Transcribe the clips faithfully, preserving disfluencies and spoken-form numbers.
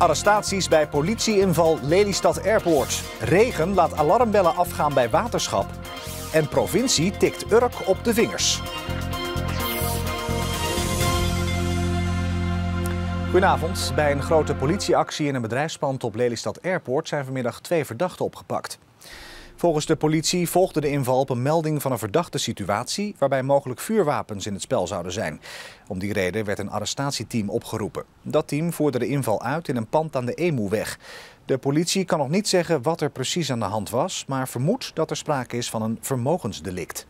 Arrestaties bij politieinval Lelystad Airport. Regen laat alarmbellen afgaan bij waterschap. En provincie tikt Urk op de vingers. Goedenavond. Bij een grote politieactie in een bedrijfspand op Lelystad Airport zijn vanmiddag twee verdachten opgepakt. Volgens de politie volgde de inval op een melding van een verdachte situatie waarbij mogelijk vuurwapens in het spel zouden zijn. Om die reden werd een arrestatieteam opgeroepen. Dat team voerde de inval uit in een pand aan de Emuweg. De politie kan nog niet zeggen wat er precies aan de hand was, maar vermoedt dat er sprake is van een vermogensdelict.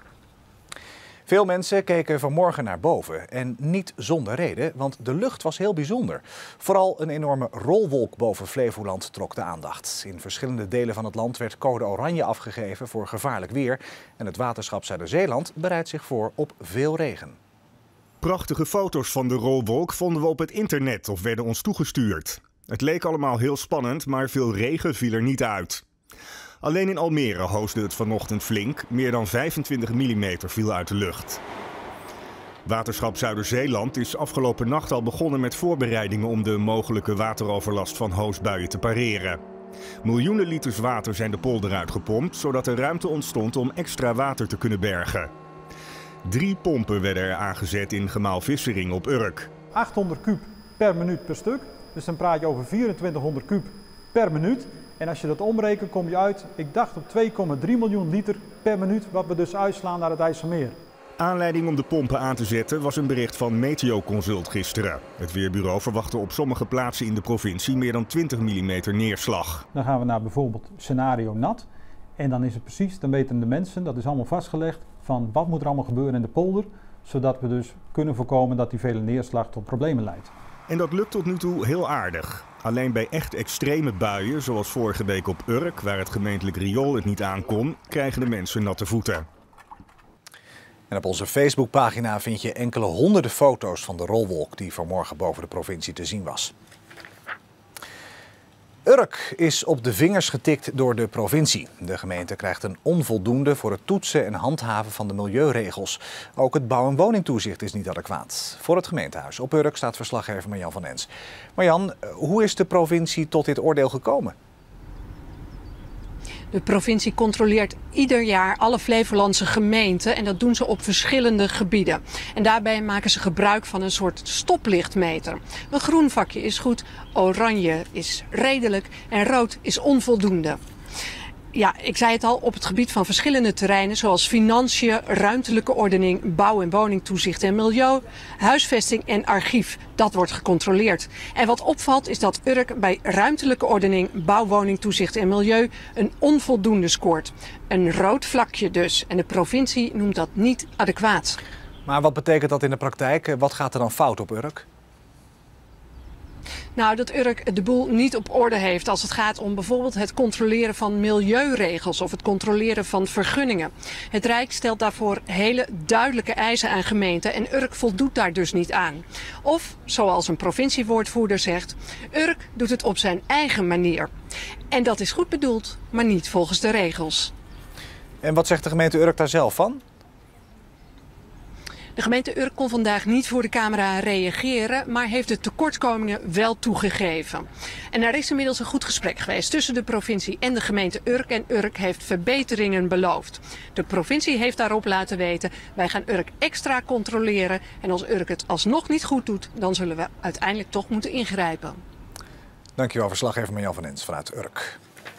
Veel mensen keken vanmorgen naar boven en niet zonder reden, want de lucht was heel bijzonder. Vooral een enorme rolwolk boven Flevoland trok de aandacht. In verschillende delen van het land werd code oranje afgegeven voor gevaarlijk weer. En het waterschap Zuiderzeeland bereidt zich voor op veel regen. Prachtige foto's van de rolwolk vonden we op het internet of werden ons toegestuurd. Het leek allemaal heel spannend, maar veel regen viel er niet uit. Alleen in Almere hoosde het vanochtend flink. Meer dan vijfentwintig millimeter viel uit de lucht. Waterschap Zuiderzeeland is afgelopen nacht al begonnen met voorbereidingen om de mogelijke wateroverlast van hoosbuien te pareren. Miljoenen liters water zijn de polder uitgepompt, zodat er ruimte ontstond om extra water te kunnen bergen. Drie pompen werden er aangezet in gemaal Vissering op Urk. achthonderd kuub per minuut per stuk, dus dan praat je over vierentwintighonderd kuub per minuut. En als je dat omrekent, kom je uit, ik dacht op twee komma drie miljoen liter per minuut, wat we dus uitslaan naar het IJsselmeer. Aanleiding om de pompen aan te zetten was een bericht van Meteoconsult gisteren. Het weerbureau verwachtte op sommige plaatsen in de provincie meer dan twintig millimeter neerslag. Dan gaan we naar bijvoorbeeld scenario nat. En dan is het precies, dan weten de mensen, dat is allemaal vastgelegd, van wat moet er allemaal gebeuren in de polder. Zodat we dus kunnen voorkomen dat die vele neerslag tot problemen leidt. En dat lukt tot nu toe heel aardig. Alleen bij echt extreme buien, zoals vorige week op Urk, waar het gemeentelijk riool het niet aankon, krijgen de mensen natte voeten. En op onze Facebookpagina vind je enkele honderden foto's van de rolwolk die vanmorgen boven de provincie te zien was. Urk is op de vingers getikt door de provincie. De gemeente krijgt een onvoldoende voor het toetsen en handhaven van de milieuregels. Ook het bouw- en woningtoezicht is niet adequaat. Voor het gemeentehuis op Urk staat verslaggever Marjan van Ens. Marjan, hoe is de provincie tot dit oordeel gekomen? De provincie controleert ieder jaar alle Flevolandse gemeenten en dat doen ze op verschillende gebieden. En daarbij maken ze gebruik van een soort stoplichtmeter. Een groen vakje is goed, oranje is redelijk en rood is onvoldoende. Ja, ik zei het al, op het gebied van verschillende terreinen zoals financiën, ruimtelijke ordening, bouw- en woningtoezicht en milieu, huisvesting en archief. Dat wordt gecontroleerd. En wat opvalt is dat Urk bij ruimtelijke ordening, bouw, woningtoezicht en milieu een onvoldoende scoort. Een rood vlakje dus. En de provincie noemt dat niet adequaat. Maar wat betekent dat in de praktijk? Wat gaat er dan fout op Urk? Nou, dat Urk de boel niet op orde heeft als het gaat om bijvoorbeeld het controleren van milieuregels of het controleren van vergunningen. Het Rijk stelt daarvoor hele duidelijke eisen aan gemeenten en Urk voldoet daar dus niet aan. Of, zoals een provinciewoordvoerder zegt, Urk doet het op zijn eigen manier. En dat is goed bedoeld, maar niet volgens de regels. En wat zegt de gemeente Urk daar zelf van? De gemeente Urk kon vandaag niet voor de camera reageren, maar heeft de tekortkomingen wel toegegeven. En er is inmiddels een goed gesprek geweest tussen de provincie en de gemeente Urk en Urk heeft verbeteringen beloofd. De provincie heeft daarop laten weten, wij gaan Urk extra controleren en als Urk het alsnog niet goed doet, dan zullen we uiteindelijk toch moeten ingrijpen. Dankjewel, verslaggever Marjan van Ens vanuit Urk.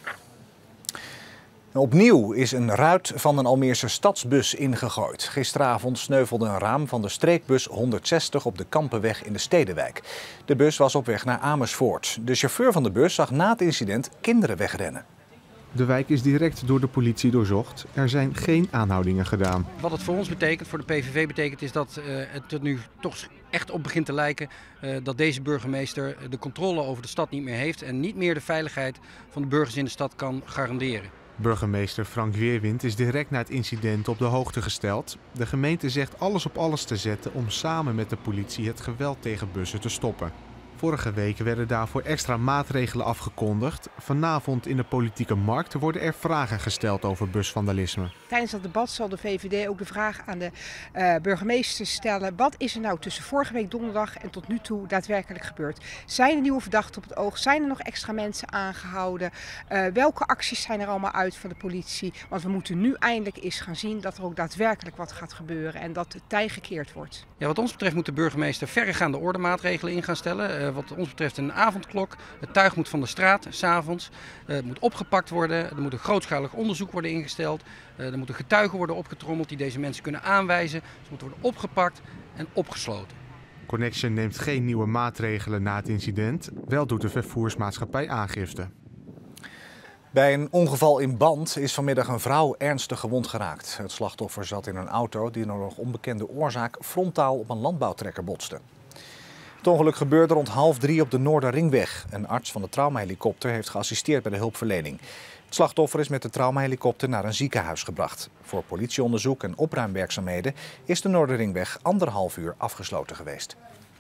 Opnieuw is een ruit van een Almeerse stadsbus ingegooid. Gisteravond sneuvelde een raam van de streekbus honderdzestig op de Kampenweg in de Stedenwijk. De bus was op weg naar Amersfoort. De chauffeur van de bus zag na het incident kinderen wegrennen. De wijk is direct door de politie doorzocht. Er zijn geen aanhoudingen gedaan. Wat het voor ons betekent, voor de P V V betekent, is dat uh, het er nu toch echt op begint te lijken uh, dat deze burgemeester de controle over de stad niet meer heeft en niet meer de veiligheid van de burgers in de stad kan garanderen. Burgemeester Frank Weerwind is direct na het incident op de hoogte gesteld. De gemeente zegt alles op alles te zetten om samen met de politie het geweld tegen bussen te stoppen. Vorige week werden daarvoor extra maatregelen afgekondigd. Vanavond in de politieke markt worden er vragen gesteld over busvandalisme. Tijdens dat debat zal de V V D ook de vraag aan de uh, burgemeester stellen: wat is er nou tussen vorige week donderdag en tot nu toe daadwerkelijk gebeurd? Zijn er nieuwe verdachten op het oog? Zijn er nog extra mensen aangehouden? Uh, welke acties zijn er allemaal uit van de politie? Want we moeten nu eindelijk eens gaan zien dat er ook daadwerkelijk wat gaat gebeuren en dat het tij gekeerd wordt. Ja, wat ons betreft moet de burgemeester verregaande ordemaatregelen in gaan stellen. Uh, wat ons betreft een avondklok. Het tuig moet van de straat, 's avonds. Uh, het moet opgepakt worden. Er moet een grootschalig onderzoek worden ingesteld. Uh, er moeten getuigen worden opgetrommeld die deze mensen kunnen aanwijzen. Ze moeten worden opgepakt en opgesloten. Connection neemt geen nieuwe maatregelen na het incident. Wel doet de vervoersmaatschappij aangifte. Bij een ongeval in Band is vanmiddag een vrouw ernstig gewond geraakt. Het slachtoffer zat in een auto die door nog onbekende oorzaak frontaal op een landbouwtrekker botste. Het ongeluk gebeurde rond half drie op de Noorderringweg. Een arts van de traumahelikopter heeft geassisteerd bij de hulpverlening. Het slachtoffer is met de traumahelikopter naar een ziekenhuis gebracht. Voor politieonderzoek en opruimwerkzaamheden is de Noorderringweg anderhalf uur afgesloten geweest.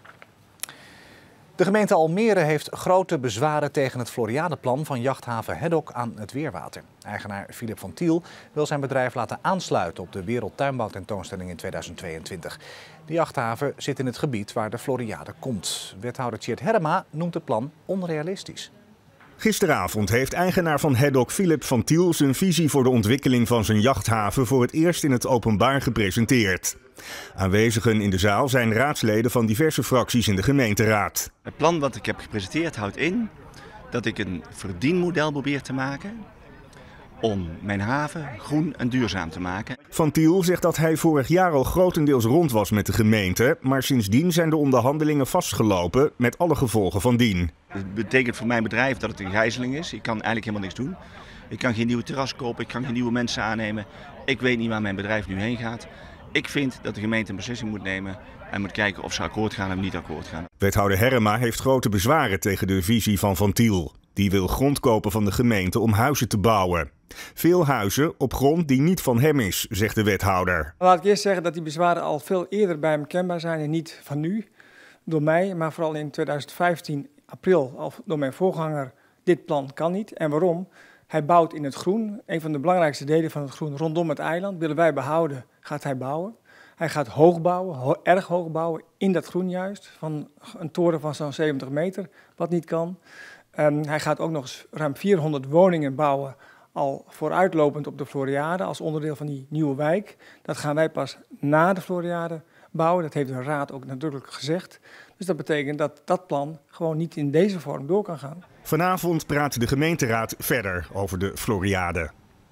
De gemeente Almere heeft grote bezwaren tegen het Floriadeplan van jachthaven Hedok aan het Weerwater. Eigenaar Philip van Tiel wil zijn bedrijf laten aansluiten op de Wereldtuinbouwtentoonstelling in tweeduizend tweeëntwintig. De jachthaven zit in het gebied waar de Floriade komt. Wethouder Tjeerd Herma noemt het plan onrealistisch. Gisteravond heeft eigenaar van Hedok Philip van Tiel zijn visie voor de ontwikkeling van zijn jachthaven voor het eerst in het openbaar gepresenteerd. Aanwezigen in de zaal zijn raadsleden van diverse fracties in de gemeenteraad. Het plan wat ik heb gepresenteerd houdt in dat ik een verdienmodel probeer te maken om mijn haven groen en duurzaam te maken. Van Tiel zegt dat hij vorig jaar al grotendeels rond was met de gemeente, maar sindsdien zijn de onderhandelingen vastgelopen met alle gevolgen van dien. Het betekent voor mijn bedrijf dat het een gijzeling is. Ik kan eigenlijk helemaal niks doen. Ik kan geen nieuwe terras kopen, ik kan geen nieuwe mensen aannemen. Ik weet niet waar mijn bedrijf nu heen gaat. Ik vind dat de gemeente een beslissing moet nemen en moet kijken of ze akkoord gaan of niet akkoord gaan. Wethouder Herma heeft grote bezwaren tegen de visie van Van Tiel. Die wil grond kopen van de gemeente om huizen te bouwen. Veel huizen op grond die niet van hem is, zegt de wethouder. Laat ik eerst zeggen dat die bezwaren al veel eerder bij hem kenbaar zijn en niet van nu. Door mij, maar vooral in tweeduizend vijftien, april, al door mijn voorganger. Dit plan kan niet. En waarom? Hij bouwt in het groen. Een van de belangrijkste delen van het groen rondom het eiland willen wij behouden, gaat hij bouwen. Hij gaat hoog bouwen, ho- erg hoog bouwen, in dat groen juist. Van een toren van zo'n zeventig meter, wat niet kan. Um, hij gaat ook nog eens ruim vierhonderd woningen bouwen, al vooruitlopend op de Floriade, als onderdeel van die nieuwe wijk. Dat gaan wij pas na de Floriade bouwen. Dat heeft de raad ook nadrukkelijk gezegd. Dus dat betekent dat dat plan gewoon niet in deze vorm door kan gaan. Vanavond praat de gemeenteraad verder over de Floriade.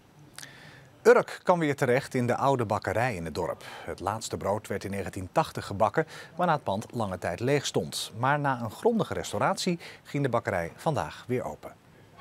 Urk kan weer terecht in de oude bakkerij in het dorp. Het laatste brood werd in negentien tachtig gebakken, waarna het pand lange tijd leeg stond. Maar na een grondige restauratie ging de bakkerij vandaag weer open.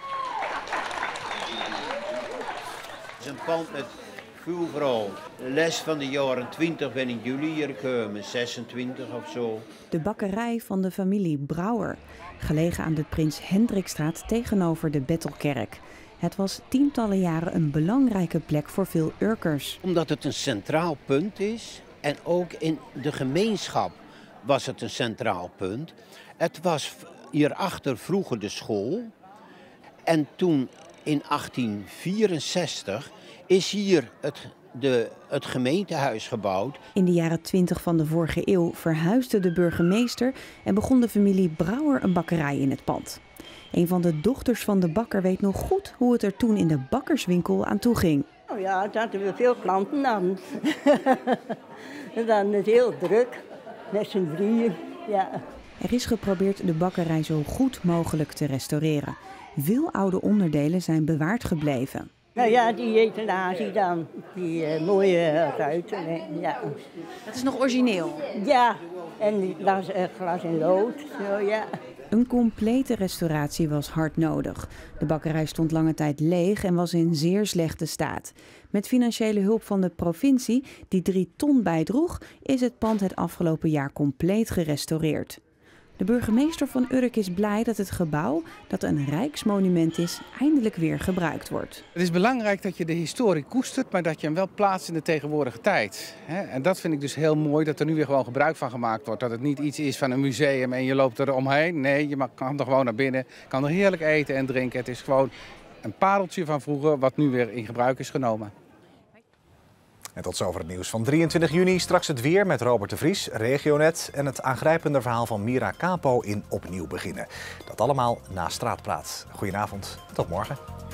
Het is een pand met veel verhaal. De les van de jaren twintig ben in juli hier gekomen, zesentwintig of zo. De bakkerij van de familie Brouwer, gelegen aan de Prins Hendrikstraat tegenover de Bettelkerk. Het was tientallen jaren een belangrijke plek voor veel Urkers. Omdat het een centraal punt is en ook in de gemeenschap was het een centraal punt. Het was hierachter vroeger de school en toen in achttien vierenzestig is hier het, de, het gemeentehuis gebouwd. In de jaren twintig van de vorige eeuw verhuisde de burgemeester en begon de familie Brouwer een bakkerij in het pand. Een van de dochters van de bakker weet nog goed hoe het er toen in de bakkerswinkel aan toe ging. Oh ja, daar hadden we veel klanten dan. En dan is heel druk, met z'n drieën, ja. Er is geprobeerd de bakkerij zo goed mogelijk te restaureren. Veel oude onderdelen zijn bewaard gebleven. Nou ja, die etalage dan, die uh, mooie ruiten, hè, ja. Dat is nog origineel? Ja, en die glas, uh, glas en lood, zo ja. Een complete restauratie was hard nodig. De bakkerij stond lange tijd leeg en was in zeer slechte staat. Met financiële hulp van de provincie, die drie ton bijdroeg, is het pand het afgelopen jaar compleet gerestaureerd. De burgemeester van Urk is blij dat het gebouw, dat een rijksmonument is, eindelijk weer gebruikt wordt. Het is belangrijk dat je de historie koestert, maar dat je hem wel plaatst in de tegenwoordige tijd. En dat vind ik dus heel mooi, dat er nu weer gewoon gebruik van gemaakt wordt. Dat het niet iets is van een museum en je loopt er omheen. Nee, je kan er gewoon naar binnen, kan er heerlijk eten en drinken. Het is gewoon een pareltje van vroeger wat nu weer in gebruik is genomen. En tot zover het nieuws van drieëntwintig juni. Straks het weer met Robert de Vries, Regionet en het aangrijpende verhaal van Mira Capo in Opnieuw Beginnen. Dat allemaal na Straatpraat. Goedenavond, tot morgen.